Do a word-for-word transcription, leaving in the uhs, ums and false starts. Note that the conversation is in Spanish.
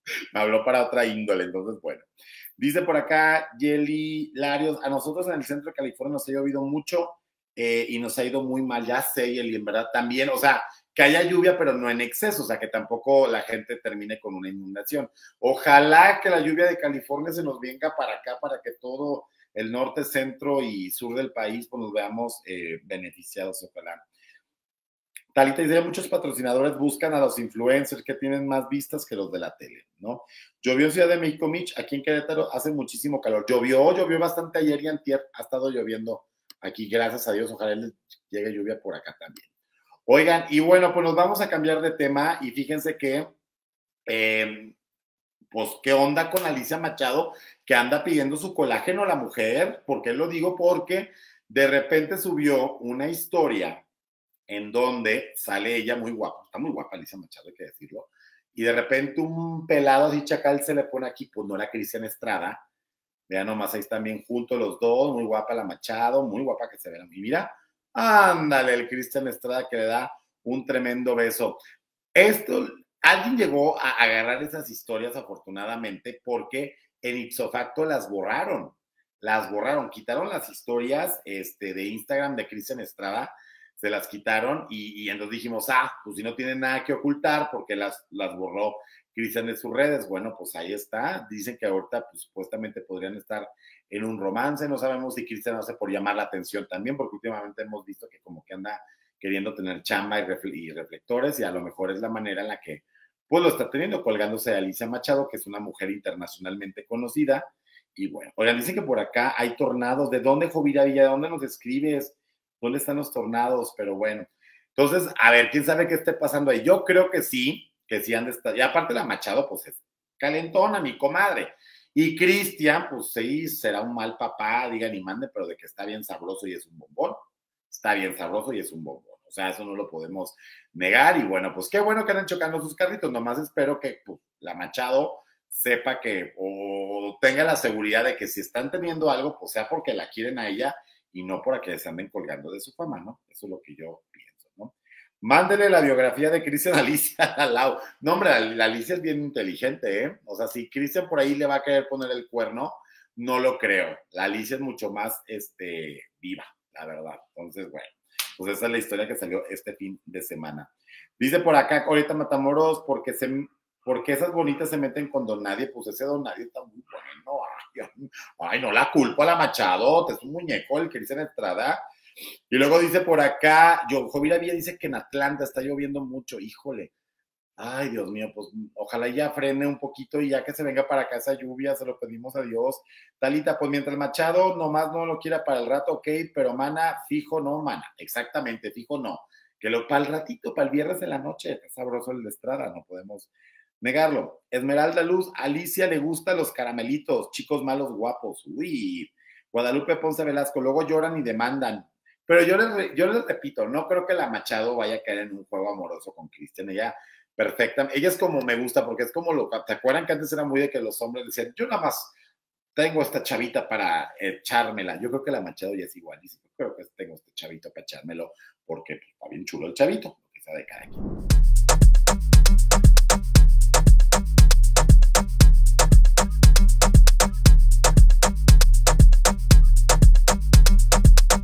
Me habló para otra índole, entonces, bueno. Dice por acá Yeli Larios, a nosotros en el centro de California nos ha llovido mucho eh, y nos ha ido muy mal, ya sé, Yeli, en verdad también, o sea, que haya lluvia, pero no en exceso, o sea, que tampoco la gente termine con una inundación. Ojalá que la lluvia de California se nos venga para acá, para que todo el norte, centro y sur del país, pues nos veamos eh, beneficiados, ojalá. Talita dice, muchos patrocinadores buscan a los influencers que tienen más vistas que los de la tele, ¿no? Llovió en Ciudad de México, Mitch, aquí en Querétaro hace muchísimo calor. Llovió, llovió bastante ayer y antier, ha estado lloviendo aquí, gracias a Dios, ojalá les llegue lluvia por acá también. Oigan, y bueno, pues nos vamos a cambiar de tema y fíjense que, eh, pues, ¿qué onda con Alicia Machado que anda pidiendo su colágeno a la mujer? ¿Por qué lo digo? Porque de repente subió una historia en donde sale ella muy guapa, está muy guapa Alicia Machado, hay que decirlo, y de repente un pelado así chacal se le pone aquí, pues no era Cristian Estrada, vean nomás, ahí están bien juntos los dos, muy guapa la Machado, muy guapa que se ve, y mira, ándale el Cristian Estrada que le da un tremendo beso. Esto, alguien llegó a agarrar esas historias afortunadamente porque en ipso facto las borraron, las borraron, quitaron las historias este, de Instagram de Cristian Estrada, se las quitaron y, y entonces dijimos, ah, pues si no tienen nada que ocultar porque las, las borró Cristian de sus redes, bueno, pues ahí está, dicen que ahorita pues supuestamente podrían estar en un romance, no sabemos si Cristian hace por llamar la atención también, porque últimamente hemos visto que como que anda queriendo tener chamba y, refle y reflectores y a lo mejor es la manera en la que pues lo está teniendo, colgándose a Alicia Machado, que es una mujer internacionalmente conocida, y bueno, oigan, dicen que por acá hay tornados, ¿de dónde, Jovira Villa? ¿De dónde nos escribes? ¿Dónde están los tornados? Pero bueno, entonces, a ver, ¿quién sabe qué esté pasando ahí? Yo creo que sí, que sí han de estar, y aparte la Machado, pues es calentona, mi comadre, y Cristian, pues sí, será un mal papá, digan y mande, pero de que está bien sabroso y es un bombón, está bien sabroso y es un bombón, o sea, eso no lo podemos negar, y bueno, pues qué bueno que andan chocando sus carritos, nomás espero que pues, la Machado sepa que, o tenga la seguridad de que si están teniendo algo, pues sea porque la quieren a ella, y no por que se anden colgando de su fama, ¿no? Eso es lo que yo pienso, ¿no? Mándele la biografía de Cristian Alicia al lado. No, hombre, la, la Alicia es bien inteligente, ¿eh? O sea, si Cristian por ahí le va a querer poner el cuerno, no lo creo. La Alicia es mucho más este, viva, la verdad. Entonces, bueno, pues esa es la historia que salió este fin de semana. Dice por acá, ahorita Matamoros, porque se... porque esas bonitas se meten con Don Nadie, pues ese Don Nadie está muy bueno. Ay, ay, no la culpo a la Machado, es un muñeco el que dice en Estrada. Y luego dice por acá, yo, Jovira Villa dice que en Atlanta está lloviendo mucho, híjole. Ay, Dios mío, pues ojalá ya frene un poquito y ya que se venga para acá esa lluvia, se lo pedimos a Dios. Talita, pues mientras Machado nomás no lo quiera para el rato, ok, pero mana, fijo no, mana, exactamente, fijo no. Que lo para el ratito, para el viernes de la noche, está sabroso el de Estrada, no podemos negarlo. Esmeralda Luz, Alicia le gustan los caramelitos, chicos malos guapos. Uy, Guadalupe Ponce Velasco, luego lloran y demandan. Pero yo les, yo les repito, no creo que la Machado vaya a caer en un juego amoroso con Cristian. Ella, perfecta. Ella es como me gusta, porque es como lo. ¿Te acuerdan que antes era muy de que los hombres decían, yo nada más tengo esta chavita para echármela? Yo creo que la Machado ya es igual. Dice, yo creo que tengo este chavito para echármelo, porque está bien chulo el chavito, lo que sea de cada quien.